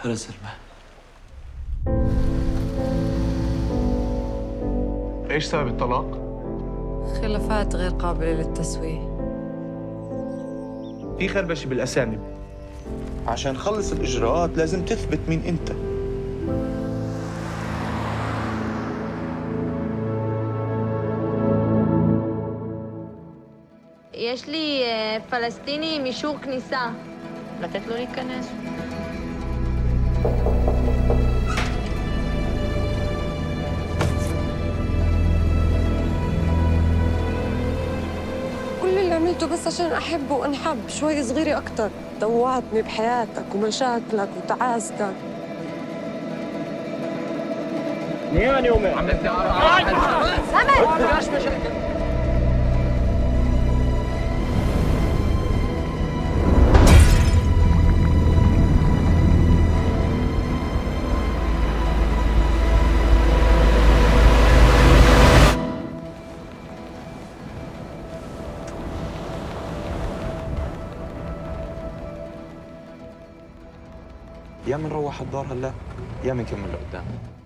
هلا سلمى. ايش سبب الطلاق؟ خلافات غير قابلة للتسوية. في خربشة بالأسامي. عشان نخلص الإجراءات لازم تثبت مين أنت. יש לי פלסטיני מאישור כניסה. לתת לו להיכנס. كل اللي عملته بس عشان أحبه وأنحب شوي صغيرة أكتر. طوعتني بحياتك ومشاكلك وتعاستك. نياني يومين عملت مشاكل. يا منروح الدار هلا يا منكمل لقدام.